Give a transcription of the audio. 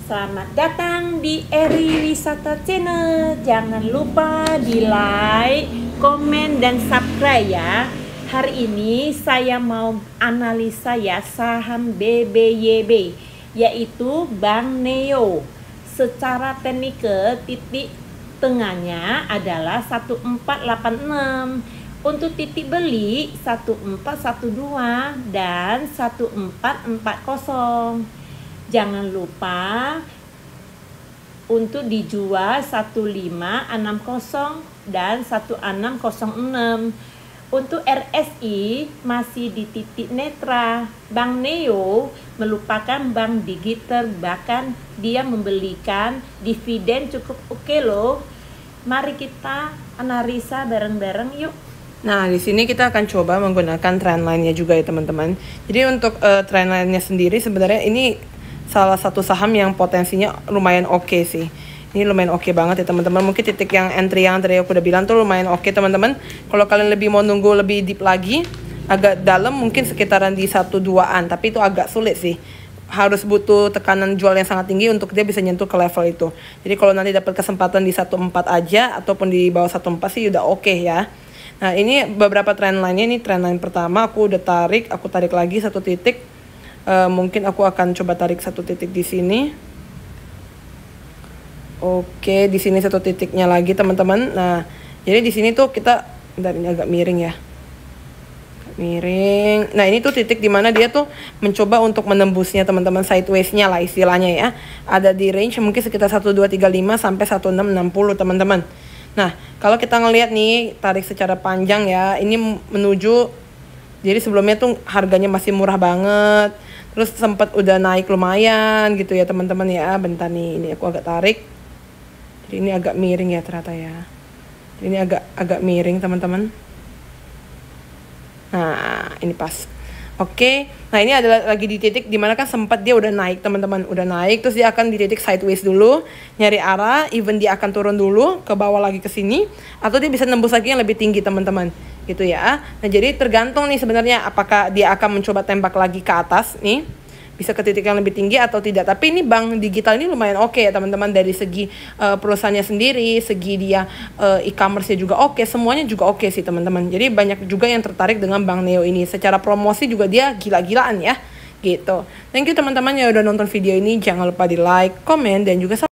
Selamat datang di Eri Wisata Channel. Jangan lupa di like, komen, dan subscribe ya. Hari ini saya mau analisa ya saham BBYB, yaitu Bank Neo. Secara teknikal titik tengahnya adalah 1486. Untuk titik beli 1412 dan 1440. Jangan lupa untuk dijual 1560 dan 1606. Untuk RSI masih di titik netral. Bank Neo merupakan bank digital, bahkan dia memberikan dividen cukup oke loh. Mari kita analisa bareng-bareng yuk. Nah, di sini kita akan coba menggunakan trendline-nya juga ya teman-teman. Jadi untuk trendline-nya sendiri sebenarnya ini salah satu saham yang potensinya lumayan oke sih. Ini lumayan oke banget ya teman-teman. Mungkin titik yang entry yang tadi aku udah bilang tuh lumayan oke teman-teman. Kalau kalian lebih mau nunggu lebih deep lagi, agak dalam mungkin sekitaran di 1-2an, tapi itu agak sulit sih. Harus butuh tekanan jual yang sangat tinggi untuk dia bisa nyentuh ke level itu. Jadi kalau nanti dapat kesempatan di 14 aja ataupun di bawah 14 sih udah oke ya. Nah, ini beberapa trend lainnya. Ini trend line pertama aku udah tarik, aku tarik lagi satu titik. Mungkin aku akan coba tarik satu titik di sini. Oke, di sini satu titiknya lagi teman-teman. Nah, jadi di sini tuh kita, bentar, ini agak miring ya. Miring. Nah, ini tuh titik dimana dia tuh mencoba untuk menembusnya teman-teman, sideways-nya lah istilahnya ya. Ada di range mungkin sekitar 1235 sampai 1660 teman-teman. Nah, kalau kita ngelihat nih tarik secara panjang ya, ini menuju, jadi sebelumnya tuh harganya masih murah banget. Terus sempat udah naik lumayan gitu ya teman-teman ya. Bentar nih, ini aku agak tarik. Jadi ini agak miring ya ternyata ya. Ini agak miring teman-teman. Nah, ini pas. Oke. Nah, ini adalah lagi di titik dimana kan sempat dia udah naik teman-teman. Udah naik, terus dia akan di titik sideways dulu. Nyari arah, even dia akan turun dulu ke bawah lagi ke sini. Atau dia bisa nembus lagi yang lebih tinggi teman-teman. Gitu ya. Nah, jadi tergantung nih sebenarnya apakah dia akan mencoba tembak lagi ke atas nih, bisa ke titik yang lebih tinggi atau tidak. Tapi ini bank digital ini lumayan oke ya teman-teman, dari segi perusahaannya sendiri, segi dia e-commerce-nya juga oke, semuanya juga oke sih teman-teman. Jadi banyak juga yang tertarik dengan Bank Neo ini. Secara promosi juga dia gila-gilaan ya gitu. Thank you teman-teman yang udah nonton video ini. Jangan lupa di like, komen, dan juga